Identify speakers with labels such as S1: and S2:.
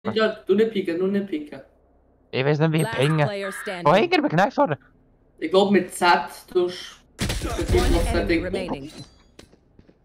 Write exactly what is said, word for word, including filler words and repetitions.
S1: Ja, du nicht picken, nur nicht picken.
S2: Ich weiß nicht, wie ich
S3: Last
S2: pinge.
S3: player
S2: Oh,
S3: standing.
S2: ich bin geknackt worden.
S1: Ich glaube mit Z tust du
S3: One
S1: das
S3: enemy
S1: Setting.
S3: remaining.